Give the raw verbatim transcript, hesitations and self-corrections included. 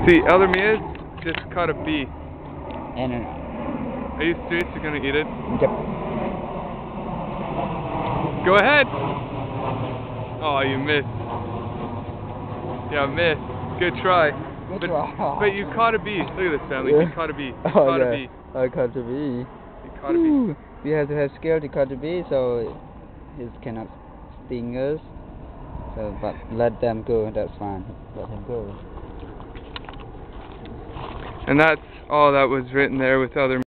See, Elder Mia's just caught a bee. And uh, Are you serious? You're gonna eat it? yep. Go ahead! Oh, you missed. Yeah, missed. Good try. Good but, try. but you caught a bee. Look at this, family. Yeah. You caught a bee. You Oh, caught yeah. a bee. I caught a bee. You caught a bee. Ooh. We have to have skill to catch a bee, so it cannot sting us. So, but let them go. That's fine. Let him go. And that's all that was written there with Elder